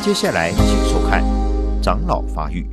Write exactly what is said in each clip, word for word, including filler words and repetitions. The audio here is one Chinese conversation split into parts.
接下来请收看《长老发育》。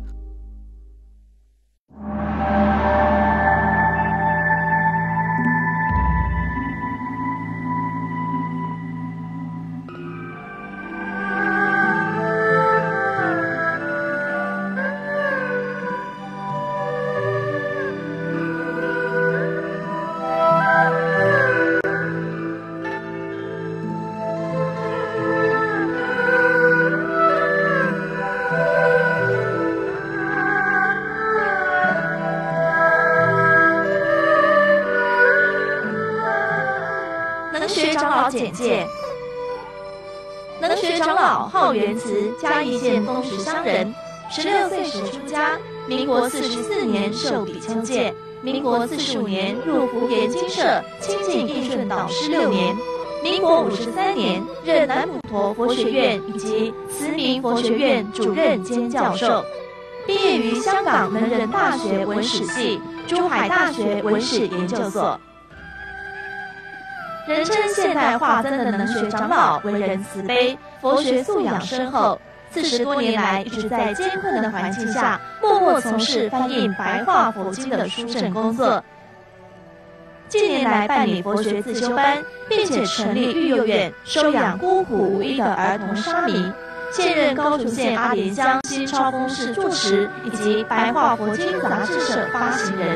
能学长老简介：能学长老号元慈，嘉义县丰石乡人，十六岁时出家，民国四十四年受比丘戒，民国四十五年入福严精舍清净义顺导师六年，民国五十三年任南普陀佛学院以及慈明佛学院主任兼教授，毕业于香港能仁大学文史系、珠海大学文史研究所。人称现代化增的能学长老，为人慈悲，佛学素养深厚。四十多年来，一直在艰困的环境下，默默从事翻译白话佛经的书证工作。近年来办理佛学自修班，并且成立育幼院，收养孤苦无依的儿童沙弥。现任高雄县阿莲乡新超峰市住持，以及白话佛经杂志社发行人。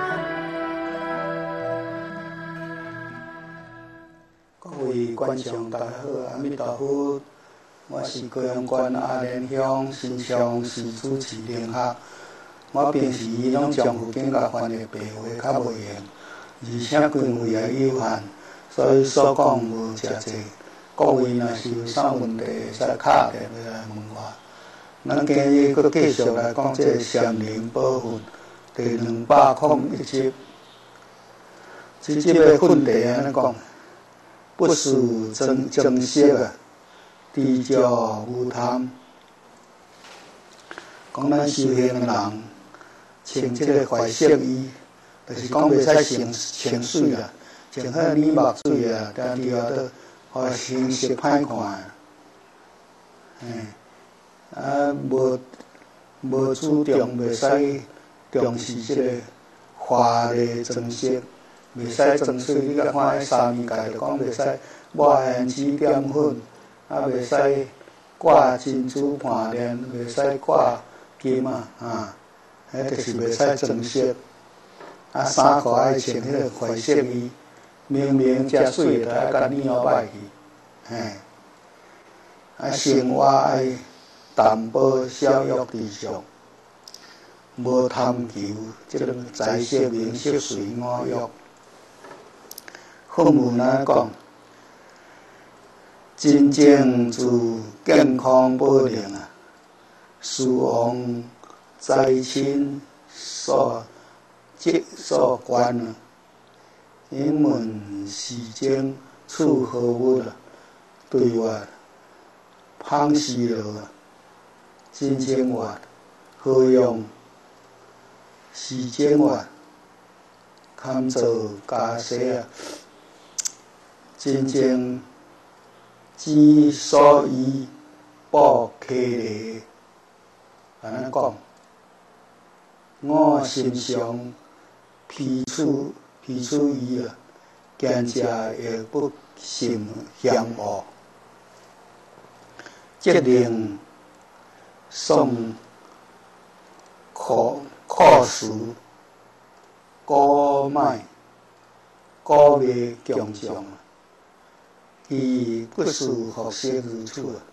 各位观众，大家好，阿弥陀佛，我是高雄县阿莲乡新昌市主持林学。我平时拢将附近甲翻译白话较袂用，而且经费也有限，所以所讲无诚济。各位若是有啥问题，使敲电话来问我。咱今日佫继续来讲这个禅林宝训第两百零一集。这集的训题安尼讲。不属正正式啊，低教无贪。讲咱修行的人穿这个怀色衣，就是讲袂使穿穿水啦，穿遐染目水啊，但伫后头互形色歹看。嗯，啊，无无注重，袂使重视这个华丽装饰。袂使装水，你甲看迄三面界，就讲袂使抹胭脂点粉，啊袂使挂珍珠盘链，袂使挂金啊，啊，迄就是袂使装饰。啊，衫裤爱穿迄个灰色衣，明明遮水的，爱甲染乌歹去，嘿。啊，生活爱淡薄少欲之上，无贪求即种财色名色随我欲。训文来讲，真正自健康保定啊，师王在亲所接所关啊，因问世间处何物啊？对我芳思乐啊，真正我何用世间我堪做家世啊？真正之所以报客礼，安尼讲，我心上彼此彼此意啊，见者也不心相恶，责令送可可事，古卖古未强强。以不属学习如此啊！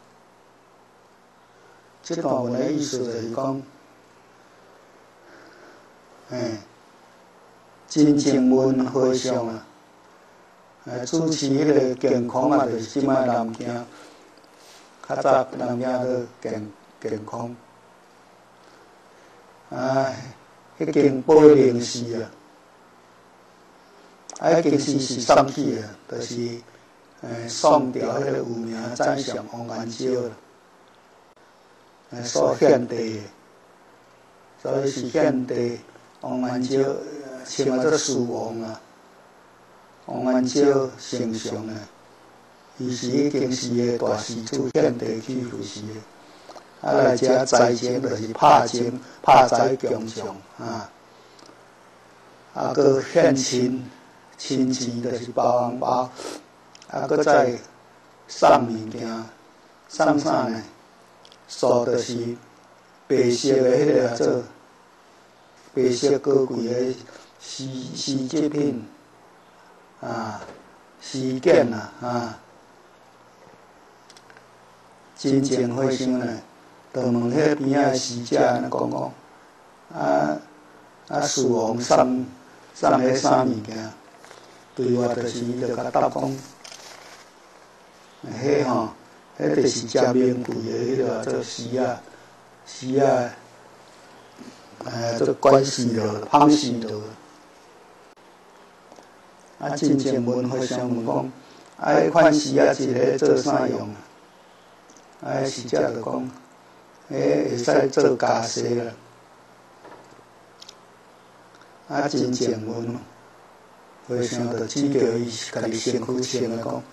这段文的意思就是讲，哎，真正文和尚啊，哎，主持迄个健康啊，就是即摆南京，较早南京都健健康，哎，迄间宝灵寺啊，啊，迄间寺是送去啊，就是。诶，送掉迄个有名宰相王安石啦，诶，所献地，所以是献地王安石，称做师王啊。王安石丞相啊， 伊是已经是个大市出现地区就是个，啊来遮财前就是拍钱、拍财强将啊，啊搁献亲亲钱就是包红包，啊搁再送物件，送啥呢？素就是白色的迄个做白色高贵的丝丝织品啊，丝件啊啊。真正火烧呢，就问迄边仔死者安尼讲讲，啊啊，师王送送迄啥物件？对我就是伊就甲答讲，迄吼，迄就是真名贵的迄个做丝啊丝啊，诶，做关丝的、芳丝的。啊，真正问火烧问讲，啊，迄款丝啊，一个做啥用啊？啊，死者就讲，迄会使做家私啦。啊，真正阮，和尚就指着伊家己身躯穿的讲，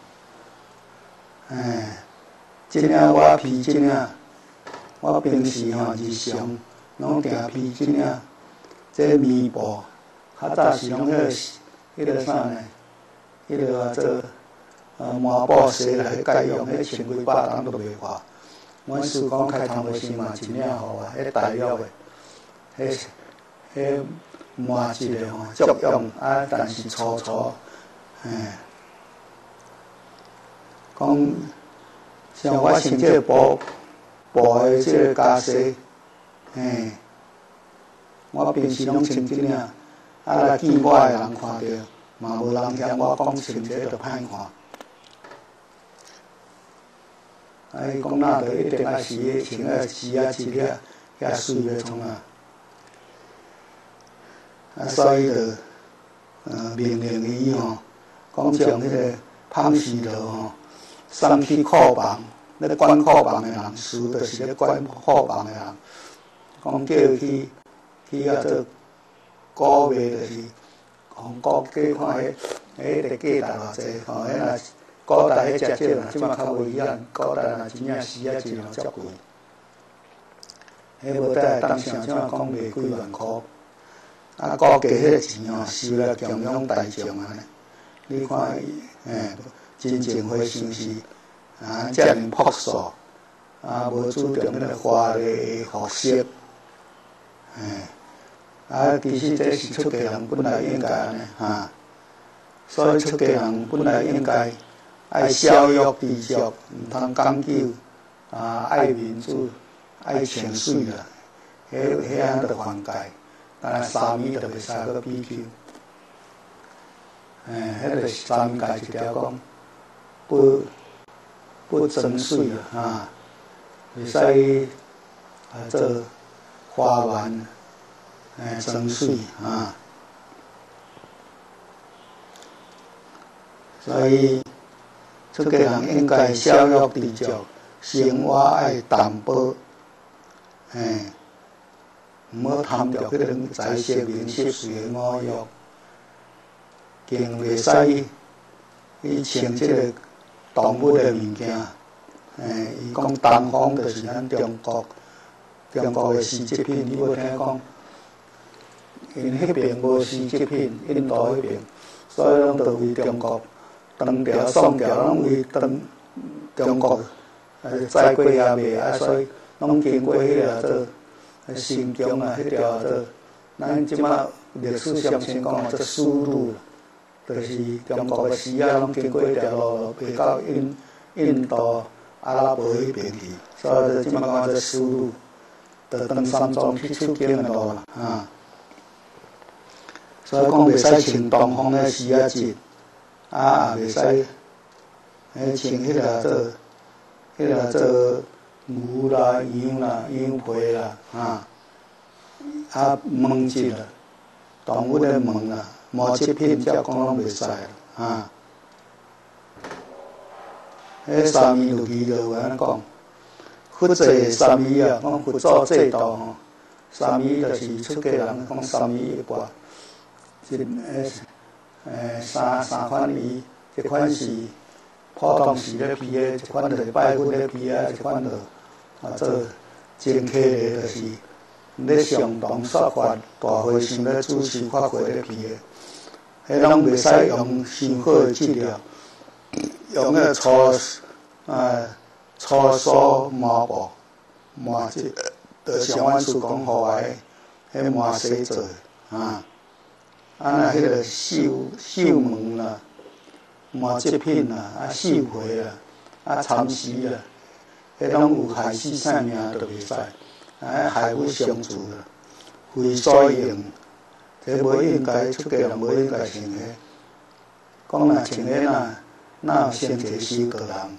哎，即领我披即领，我平时吼日常拢定披即领，这棉布，较早是拢迄个迄个啥呢？迄个做。呃，麻布洗来家用，迄千几百人都袂花。阮师讲开头的时嘛，一领互我，迄大料的，迄迄麻质的吼，足用啊，但是粗粗，嘿，讲像我穿这个布布的这个家私，嘿，我平时拢穿即领，啊来见我的人看着，嘛无人嫌我讲穿这个就歹看。啊！伊讲那着一定爱是穿个丝啊、质啊，遐水个创啊。啊，所以着呃命令伊吼，讲将迄个芳丝đồ吼送去库房，咧管库房的人，师就是咧管库房的人，讲叫伊去去啊做古卖，就是红古价看迄迄个价值偌济吼，迄若。古代迄只少啦，即马较危险。古代若真正死啊，一两足贵。迄无得当时怎啊讲卖几万箍，啊，估计迄个钱吼收来强勇大将安尼。你看伊，诶，真正火烧是啊，遮尔朴素，啊，无注重迄个华丽服饰，诶，啊，其实这是出家人本来应该安尼哈。所以出家人本来应该。爱逍遥知足，毋通讲究啊，爱民主，爱情水啦，迄迄安着犯戒，当然三米就袂使搁比丘。诶，迄个三米界一条讲，不不争水啊，啊，袂使啊做花园，诶，争水啊，所以。出家人应该逍遥知足，生活爱淡薄，嘿，毋好贪着迄种财色名食睡的五欲，更袂使去穿即个动物的物件。诶，伊讲东方就是咱中国，中国的丝织品，你无听讲？因迄边无丝织品，印度迄边，所以拢都为中国。唐朝、宋朝拢为唐中国，呃，载过也卖啊，所以拢经过迄个做新疆啊，迄条做，咱即马历史上先讲做丝路，就是中国的丝啊，拢经过迄条路卖到印印度、阿拉伯迄边去，所以即马讲做丝路，就登山庄去出境的路啦，啊，所以讲袂使穿东方的丝啊质。啊，也袂使，诶，穿迄个做，迄个做牛啦、羊啦、羊皮啦，啊，啊，毛质啦，动物的毛啦，毛织品则讲拢袂使啦，啊。迄三米落去就有安尼讲，佛制三米啊，讲佛祖制度吼，三米就是出家人讲三米一半，即诶。诶，三三款鱼，一款是普通时咧批的，一款就是拜佛咧批啊，一款就啊做正体的，就是咧上堂说法大会上咧主持法会咧批的，迄拢袂使用伤好的质料，用迄粗啊粗梳麻布麻即，就像阮师公互我的迄麻丝做的啊，啊那迄个绣绣门啦。麻制品啦，啊绣花啦，啊蚕丝啦，迄拢有害死性命都袂使，啊害物伤主啦，非所用，这无应该出家人无应该穿的。讲若穿的呐，哪有先摕修道人？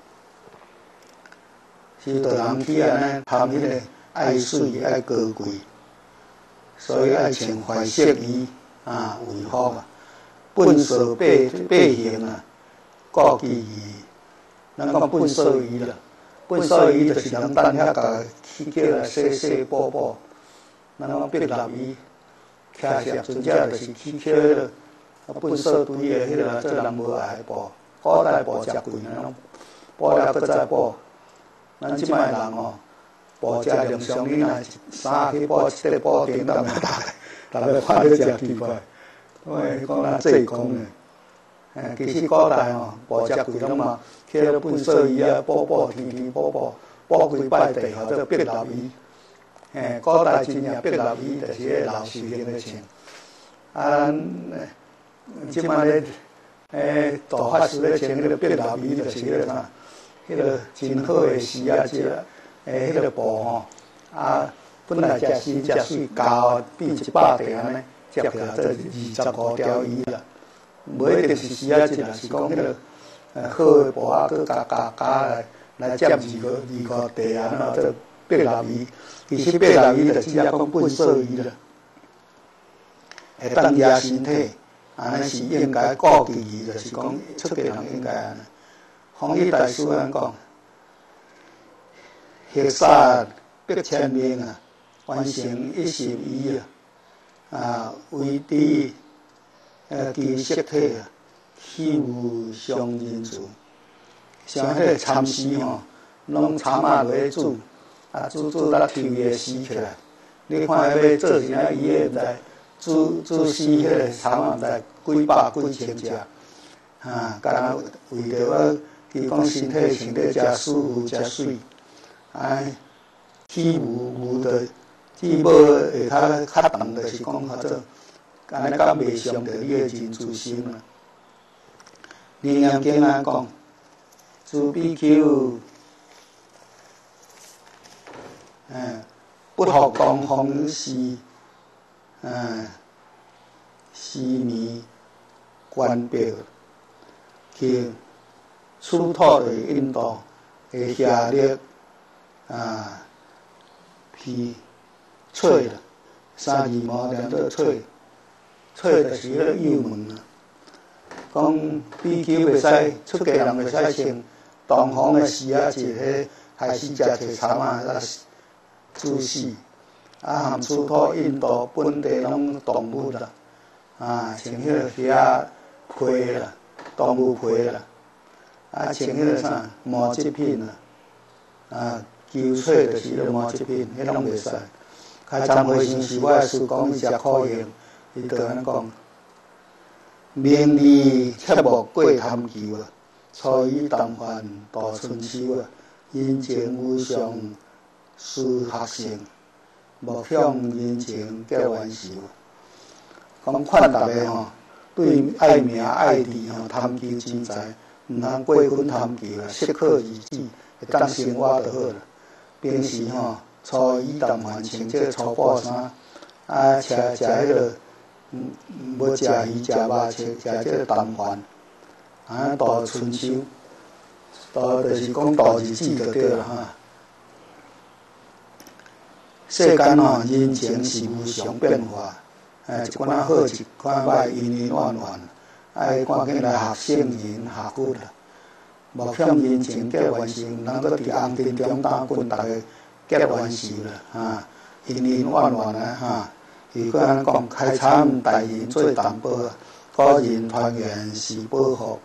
修道人去安尼贪迄个爱水爱高贵，所以爱穿怀色衣啊为好啊。本色百百行啊，各其义。咱讲本色衣啦，本色衣就是人等遐甲起叫来洗洗补补。咱讲百立衣，徛下真正就是起叫迄个啊本色堆的迄个，做人无爱的布。古代布诚贵，咱讲补了搁再补。咱即摆人哦，布遮量上，你若衫去补一块布顶，当然大家大家看了诚奇怪。喂，讲咱济公诶，诶，其实古代吼，布遮贵拢嘛，起了本色衣啊，补补天天补补，补规拜地，或者百立衣。诶，古代真正百立衣就是迄老寿星咧穿。啊，即摆咧，诶，大法师咧穿迄个百立衣，就是迄个啥，迄个真好诶丝啊，即个诶，迄个布吼，啊，本来食丝食水，胶变一百块安尼。接起来做二十五条衣啦，无一定是丝啊，一啦是讲迄个呃好诶布啊，佮加加加来来接二个二五地啊，然后做百立衣。其实百立衣就只啊讲本色衣啦，会当压身体，安尼是应该顾其义，就是讲出家人应该安尼。弘一大师安讲，血杀百千名啊，完成一十衣啊。啊，为知呃其色体啊，气无伤人处。像迄个蚕丝吼，拢蚕仔落去煮，啊煮煮到抽伊个丝起来。你看迄要做啥伊个毋知煮煮丝迄个蚕仔毋知几百几千只，啊，干为着我伊讲身体穿得诚舒服诚水，哎，气无无的。气无会较较重，就是讲较做，安尼较袂伤着你个人自心啦。楞严经安讲，自比丘，嗯，不学供奉是，嗯，是迷观表，去出土的印度的下列啊，批。翠啦，三字毛连做翠，翠就是迄个幼门啊。讲比丘袂使，出家人袂使穿东方的丝啊，一迄害死食摕蚕啊，啊煮死，啊含出土印度本地拢动物啦，啊穿迄个遐皮啦，动物皮啦，啊穿迄个啥毛制品啦，啊球翠就是迄个毛制品，迄拢袂使。开参会上是我的师公，伊诚可用，伊就安尼讲：名利切莫过贪求啊，初以淡饭度春秋啊，人情无常思学性，莫向人情结冤仇。讲劝大家吼，对爱名爱利吼，贪求钱财，毋通过分贪求啊，适可而止，会当生活就好啦。平时吼。初一淡饭穿这个粗布衫，啊，食食迄个，嗯，无食鱼食肉，食食这个淡饭，啊，度春秋，度就是讲度日子就对了哈。世间吼，人情是无常变化，诶，一款啊好，一款歹，因因怨怨，爱赶紧来学圣人学佛啦，莫向人情结冤仇，毋通搁伫红尘中打滚，逐个。结冤仇啦，哈，因因怨怨啊，哈。如果安尼讲，开参大人做担保啊，个人团圆是保护，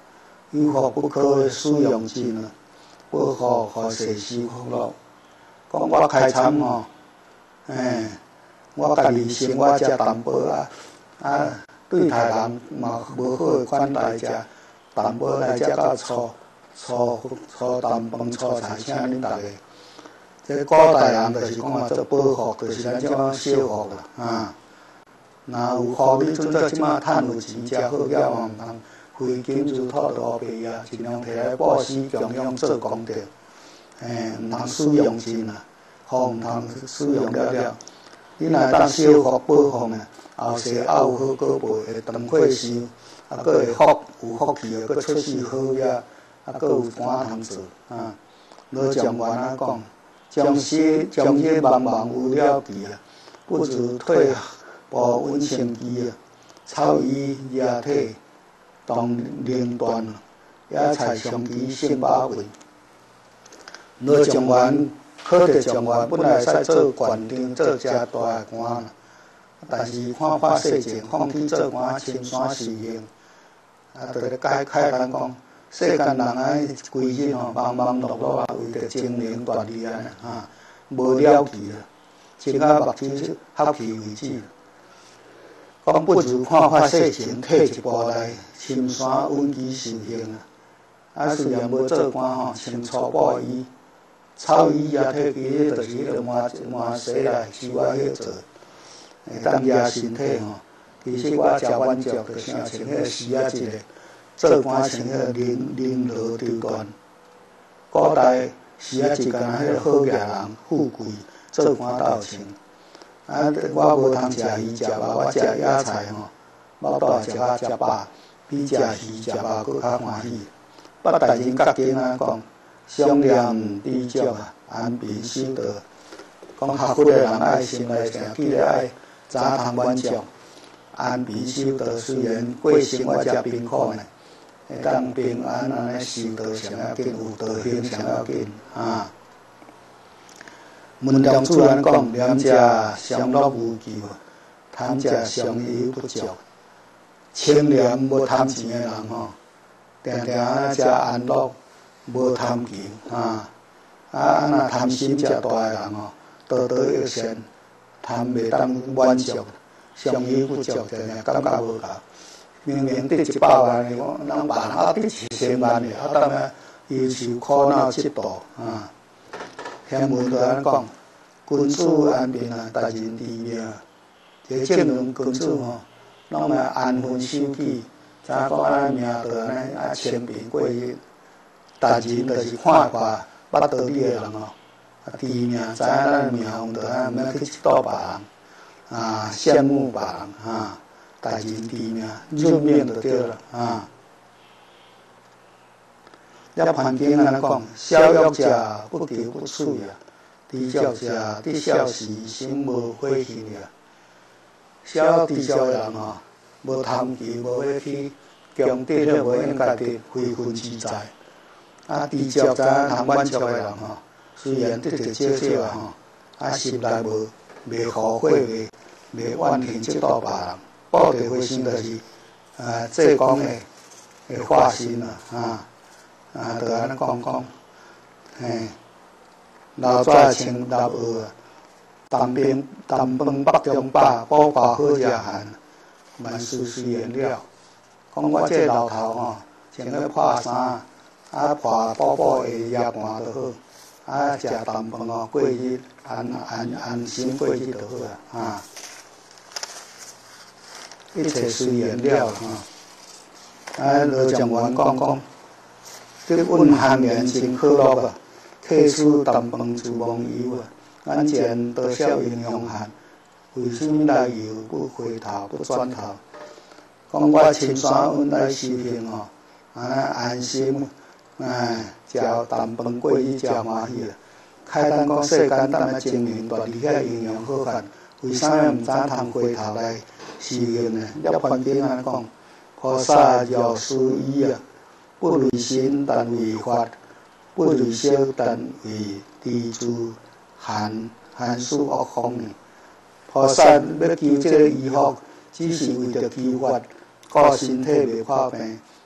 有福不可使用尽啊，保护互世事福乐。讲我开厂吼，诶，我家己生我食淡薄啊，啊，对台人嘛无好诶款待食，淡薄来食到初初初淡饭初菜，请恁逐个。这古代人就是讲嘛，做保护，就是咱即马小福啦，啊。若有福，你准做即马趁有钱，食好了嘛，毋通挥金如土土地啊，尽量摕来布施供养做功德，诶，毋通使用尽啊，福毋通使用了了。你若当小福保护呢，后世还有好果报，会长岁寿，啊，佫会福有福气啊，佫出世好嘢，啊，佫有官通做啊。老将原啊讲，将世将世茫茫有了地啊，不如退步稳成机啊，草衣野体当灵断，野菜上机胜百倍。老将员考得状元，本来使做县长，做遮大诶官，但是看看世情，放弃做官，青山是行。啊，就咧解开咱讲，世间人安尼规日吼，忙忙碌碌啊，为着争名夺利安尼啊，无了期啊，睁啊目睭合气为止。讲不如看看世情，退一步来，深山稳基受刑啊！啊，虽然无做官吼，穿粗布衣，草衣也退机，迄就是迄个满满洗来是我迄做，会当压身体吼。其实我食晚食，就想穿迄个丝仔一个，做官穿迄个绫绫罗绸缎。古代丝仔一干迄个好野人富贵，做官斗穿。啊！我无通食鱼食肉，我食野菜吼，我倒食啊食饱，比食鱼食肉佫较欢喜。北大人甲经啊讲，商量比较啊，安贫修道。讲学佛的人爱心来诚，记得爱早通晚食，安贫修道。虽然过生活真贫苦呢，会当平安安尼修道上要紧，有道行上要紧啊。文中主人讲，廉者相乐无求，贪者相忧不足。清廉无贪钱的人吼，定定啊食安乐，无贪求啊。啊，若贪心食大的人吼，多多益善，贪袂当满足，相忧不足，定定感觉无够。明明得一百万的，我人万啊得一千万的，啊，当然忧愁苦恼嫉妒啊。天文就安讲。君子安贫啊，达人知命。这正论君子吼，拢爱安分守己，知影讲安尼命就安尼啊清贫过日。达人就是看看捌道理的人吼，啊知命，知影咱命运就安尼，免去嫉妒别人，啊羡慕别人啊。达人知命，认命就对了啊。了潘经安尼讲，小欲者不求不取啊。知晓者得晓时，心无火气啊。小知晓的人吼，无贪求，无要去强得了，无应该得非分之财。啊，知晓知影通满足的人吼，虽然得着少少啊吼，啊心内无袂后悔，袂袂怨恨嫉妒别人。报地回心就是，啊，济公的的化身啊，啊啊，就安尼讲讲，嘿。老早穿老袄啊，东边东饭北中饱，饱饱好食寒，万事随缘了。讲我这老头吼，穿个破衫，啊破饱饱的夜盘就好，啊食东饭哦，过日安安安心过日就好啊，啊，一切随缘了哈。啊，老将员讲讲，这运行年真可乐啊。客处东饭自忘忧啊，眼前多少英雄汉，为什么来游不回头不转头？讲我青山稳来修行吼，安尼安心，哎，食东饭过日真欢喜啊！开单讲世间当来争名夺利，遐英雄好汉，为啥物毋知通回头来修行呢？了凡经安尼讲，菩萨若思义啊，不为神但为法。不为小，但为知足寒寒暑恶风呢。菩萨要求这个医福，只是为着求法，顾身体袂破病，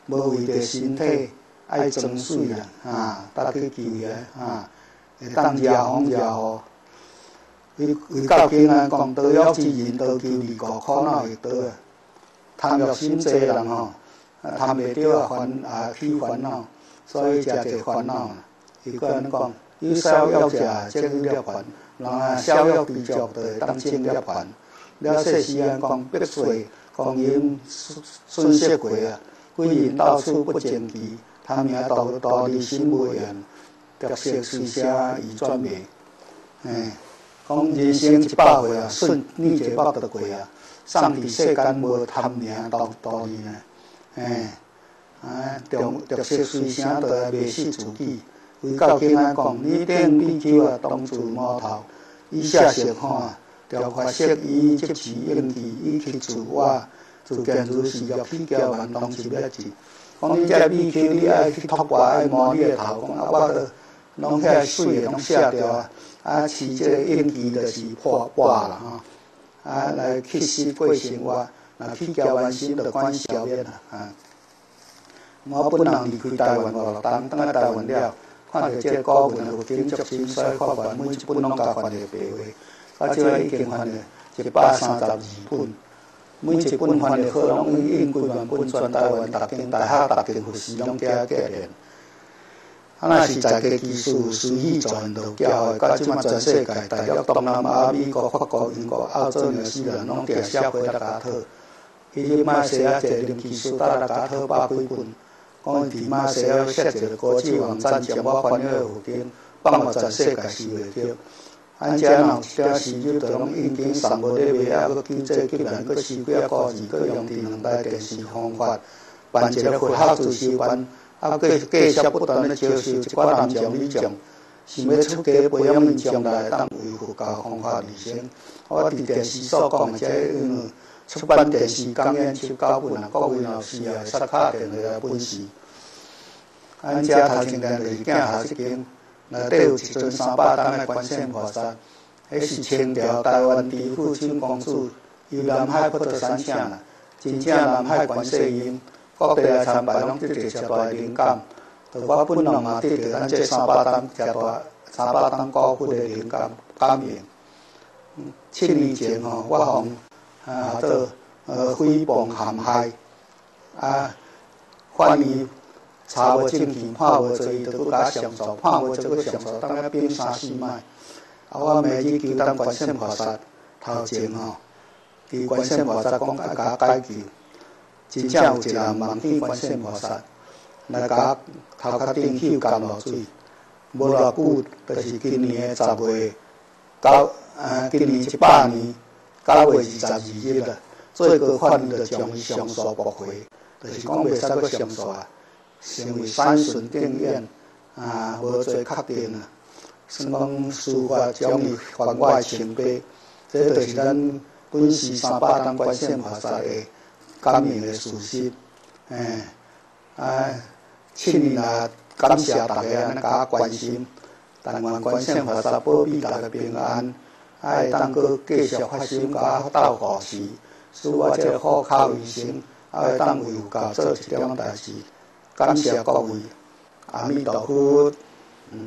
无为着身体爱装水啦，啊，搭去救个啊，会当遮风遮雨。为为到今啊，讲道约之人，道求离苦，苦恼会倒啊。贪欲心济人吼，啊贪袂着啊烦啊起烦恼，所以诚侪烦恼。伊个安尼讲，有少欲食，即有涅槃；人啊少欲知足，就会当证涅槃。了说是安讲，碧水光阴瞬息过啊，贵人到处不争奇，他名道道理心无缘，得色随声已转灭。哎，讲人生一百岁啊，顺逆一百就过啊。上帝世间无贪名道道理呢，哎，啊，重得色随声，就来迷失自己。为到今仔讲，你顶比丘啊，当自摸头，以下色看啊，调发色以即持应气，以其自我，自见如是，欲起骄慢，当是灭之。讲你这比丘，你爱去托我，爱摸你个头，讲啊，我着拢遐水个拢卸掉啊，啊，持即个应气就是破破啦吼，啊，来去湿过生活，若起骄慢心，着管消灭啦啊。我本人离开台湾五六冬，等来台湾了。看到这个古文有经足真衰，发完每一本拢甲翻译白话，啊，这已经翻译一百三十二本，每一本翻译好，拢印几万本，全台湾逐间大学、逐间护士拢加加练。啊，若是在地技术、书语全都教的，到即马全世界，大陆、东南亚、美国、法国、英国、澳洲、纽西兰拢定社会来甲讨。伊即摆写啊，一零技术，搭来甲讨百几本。讲伫马西尔设一个国际网站，将我翻译的附近放互全世界是袂着。安遮若有一点事，就着拢印经送无咧卖啊，佫经济急难，佫收几啊个字，佫用伫两台电视方法办一个佛学自修班，啊，佫继续不断咧招收一寡男将女将，想要出家培养因将来当为佛教方法而生。我伫电视所讲的这因为。出版电视讲演手稿本啊，各位老师啊，刷卡电话来本事。咱遮头前两个囝下一间，内底有一尊三百担的观世音菩萨，迄是清朝台湾第父亲公主由南海普陀山请啦，真正南海观世音，各地来参拜拢得着遮大灵感。就我本人嘛，得着咱这三百担遮大三百担高富的灵感感应。七年前吼，我互。啊，做呃诽谤陷害，啊，反伊查无证据，判无罪，伊就搁甲上诉，判无罪搁上诉，当了变三四摆。啊，我每日求当观世音菩萨头前吼，伫观世音菩萨讲爱甲我解救，真正有一个梦见观世音菩萨来甲我头壳顶抽甘露水，无偌久，就是今年的十月九，呃，今年一百年。九月二十二日啦，最高法院就将伊上诉驳回，就是讲袂使阁上诉啊，成为三审定谳啊，无罪确定啊。算讲司法将伊还我的清白，这就是咱本市三百担观世音菩萨的感应的事实。哎，啊，七年来感谢大家安尼甲我关心，但愿观世音菩萨保庇大家平安。爱当阁继续发心，甲我斗护持，使我这个好口为生，爱当为佛教做一点代志。感谢各位，阿弥陀佛。嗯。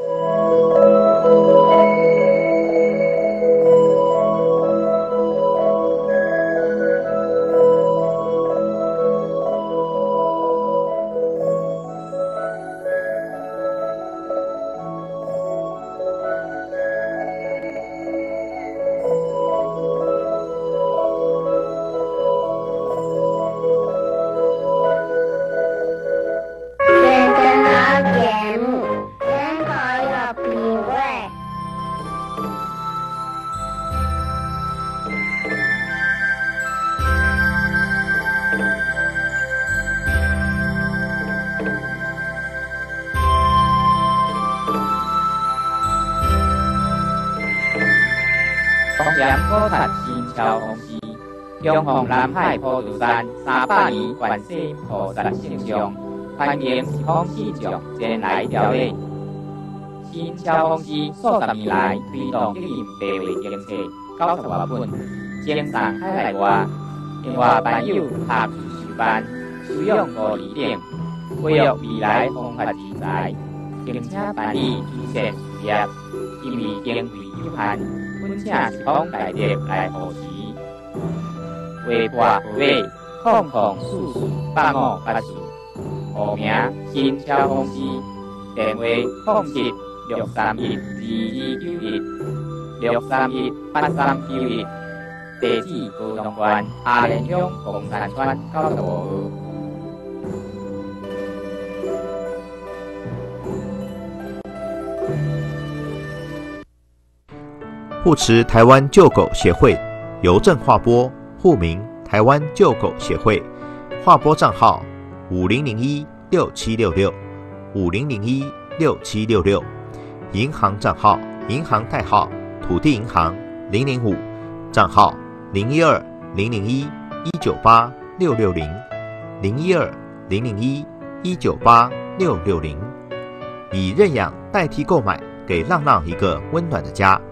将高塔新桥公司，恭奉南海普陀山三百年观世音菩萨圣像，欢迎十方信众前来朝礼。新桥公司数十年来推动经营白话经册九十多本，经上海内外，另外办有学习修班， 使用五字典，培育未来风发人才，并且办理基线事业，因为经费有限，本请是方大力来扶持。话破无尾，空空四四八五八四，户名新超公司，电话零七六三一二二九一六三一八三九一，地址高雄县阿莲乡凤山村九十五号。 护持台湾救狗协会邮政划拨户名台湾救狗协会，划拨账号五零零一六七六六五零零一六七六六，银行账号银行代号土地银行零零五，账号零一二零零一一九八六六零零一二零零一一九八六六零，以认养代替购买，给浪浪一个温暖的家。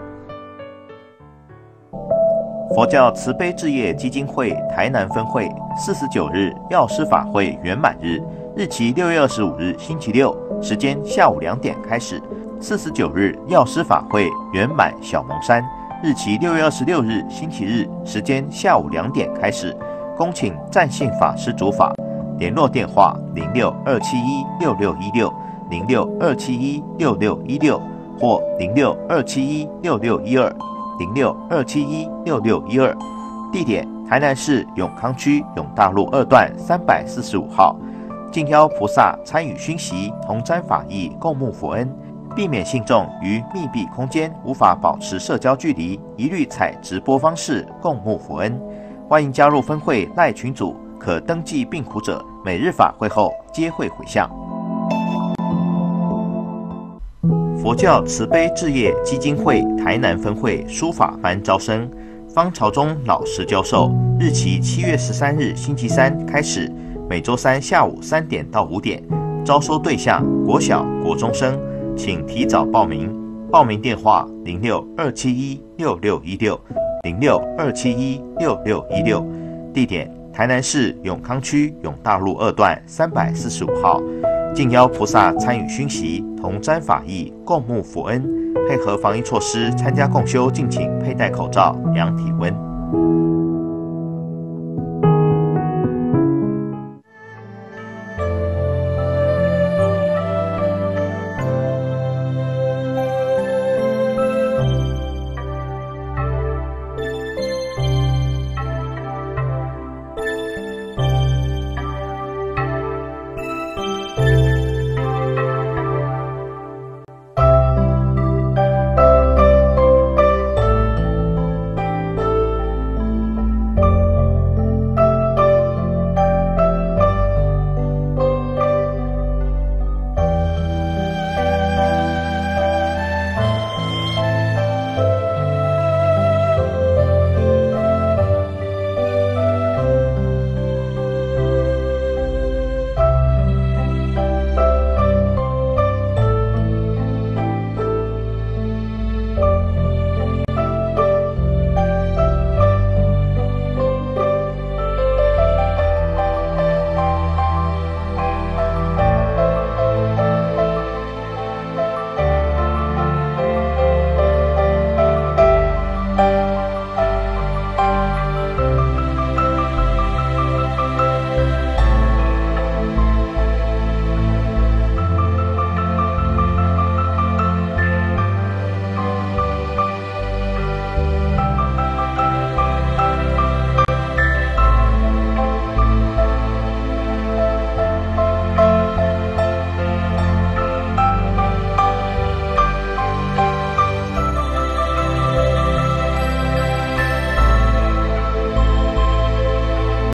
佛教慈悲置业基金会台南分会四十九日药师法会圆满日，日期六月二十五日星期六，时间下午两点开始。四十九日药师法会圆满小蒙山，日期六月二十六日星期日，时间下午两点开始。恭请占信法师主法，联络电话零六二七一六六一六零六二七一六六一六或零六二七一六六一二。零六二七一六六一二，地点台南市永康区永大路二段三百四十五号，敬邀菩萨参与熏习，同沾法益，共沐佛恩，避免信众于密闭空间无法保持社交距离，一律采直播方式共沐佛恩。欢迎加入分会赖群组，可登记病苦者，每日法会后皆会回向。佛教慈悲置业基金会台南分会书法班招生，方朝忠老师教授，日期七月十三日星期三开始，每周三下午三点到五点，招收对象国小、国中生，请提早报名。报名电话零六二七一六六一六零六二七一六六一六，地点台南市永康区永大路二段三百四十五号。敬邀菩萨参与熏习，同沾法益，共沐佛恩。配合防疫措施参加共修，敬请佩戴口罩、量体温。